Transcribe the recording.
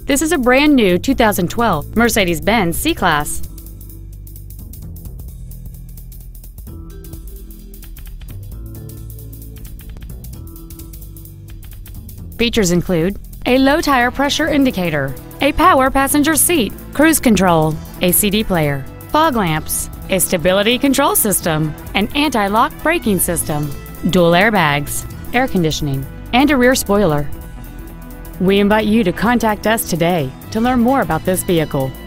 This is a brand new 2012 Mercedes-Benz C-Class. Features include a low tire pressure indicator, a power passenger seat, cruise control, a CD player, fog lamps, a stability control system, an anti-lock braking system, dual airbags, air conditioning, and a rear spoiler. We invite you to contact us today to learn more about this vehicle.